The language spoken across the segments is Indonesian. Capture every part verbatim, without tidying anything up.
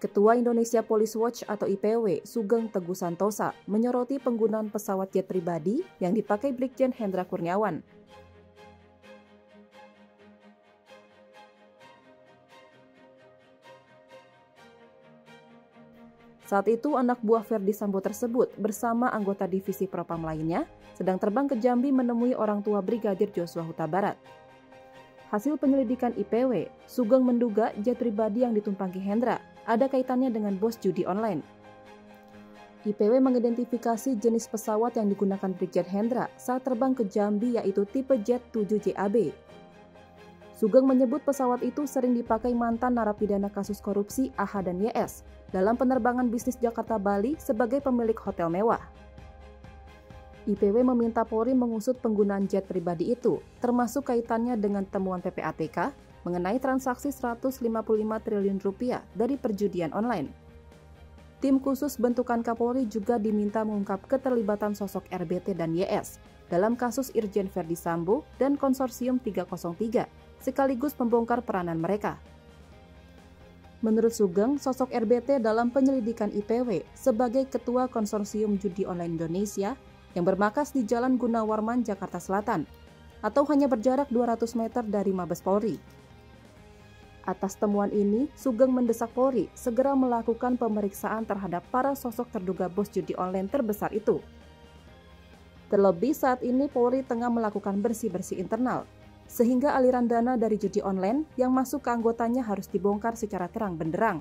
Ketua Indonesia Police Watch atau I P W, Sugeng Teguh Santosa, menyoroti penggunaan pesawat jet pribadi yang dipakai Brigjen Hendra Kurniawan. Saat itu, anak buah Ferdi Sambo tersebut bersama anggota divisi Propam lainnya sedang terbang ke Jambi menemui orang tua Brigadir Joshua Huta Barat. Hasil penyelidikan I P W, Sugeng menduga jet pribadi yang ditumpangi Hendra ada kaitannya dengan bos judi online. I P W mengidentifikasi jenis pesawat yang digunakan Brigjen Hendra saat terbang ke Jambi yaitu tipe jet tujuh J A B. Sugeng menyebut pesawat itu sering dipakai mantan narapidana kasus korupsi A H dan Y S dalam penerbangan bisnis Jakarta-Bali sebagai pemilik hotel mewah. I P W meminta Polri mengusut penggunaan jet pribadi itu, termasuk kaitannya dengan temuan P P A T K mengenai transaksi seratus lima puluh lima triliun rupiah dari perjudian online. Tim khusus bentukan Kapolri juga diminta mengungkap keterlibatan sosok R B T dan Y S dalam kasus Irjen Ferdi Sambo dan Konsorsium tiga nol tiga, sekaligus membongkar peranan mereka. Menurut Sugeng, sosok R B T dalam penyelidikan I P W sebagai Ketua Konsorsium Judi Online Indonesia yang bermarkas di Jalan Gunawarman, Jakarta Selatan, atau hanya berjarak dua ratus meter dari Mabes Polri. Atas temuan ini, Sugeng mendesak Polri segera melakukan pemeriksaan terhadap para sosok terduga bos judi online terbesar itu. Terlebih saat ini Polri tengah melakukan bersih-bersih internal, sehingga aliran dana dari judi online yang masuk ke anggotanya harus dibongkar secara terang benderang.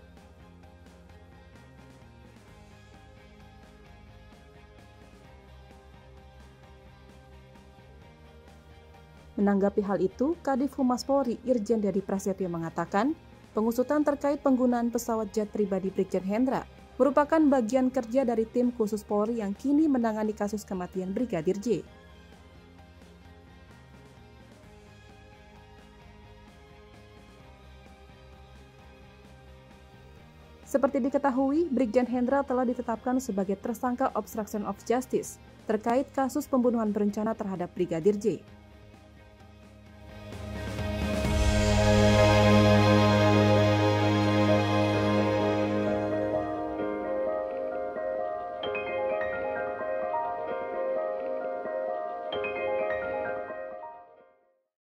Menanggapi hal itu, Kadif Humas Polri Irjen Dedi Prasetyo mengatakan, pengusutan terkait penggunaan pesawat jet pribadi Brigjen Hendra merupakan bagian kerja dari tim khusus Polri yang kini menangani kasus kematian Brigadir J. Seperti diketahui, Brigjen Hendra telah ditetapkan sebagai tersangka obstruction of justice terkait kasus pembunuhan berencana terhadap Brigadir J.